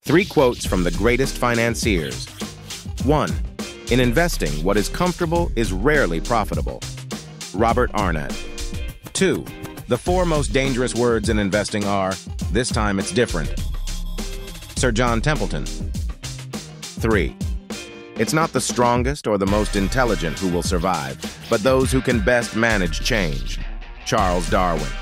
Three quotes from the greatest financiers. 1. In investing, what is comfortable is rarely profitable. Robert Arnott. 2. The four most dangerous words in investing are, "This time it's different." Sir John Templeton. 3. It's not the strongest or the most intelligent who will survive, but those who can best manage change. Charles Darwin.